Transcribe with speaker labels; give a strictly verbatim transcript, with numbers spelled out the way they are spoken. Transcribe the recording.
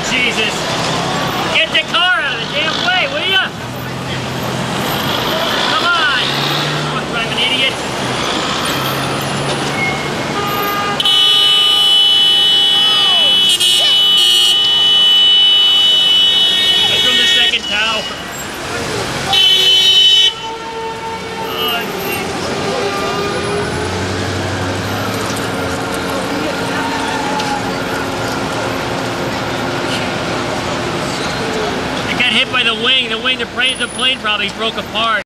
Speaker 1: Jesus. Get the car out of the damn way, will ya? Come on. Fuck, I'm an idiot. I from the second tower. Oh, Jesus. Hit by the wing. The wing, the plane, the plane probably broke apart.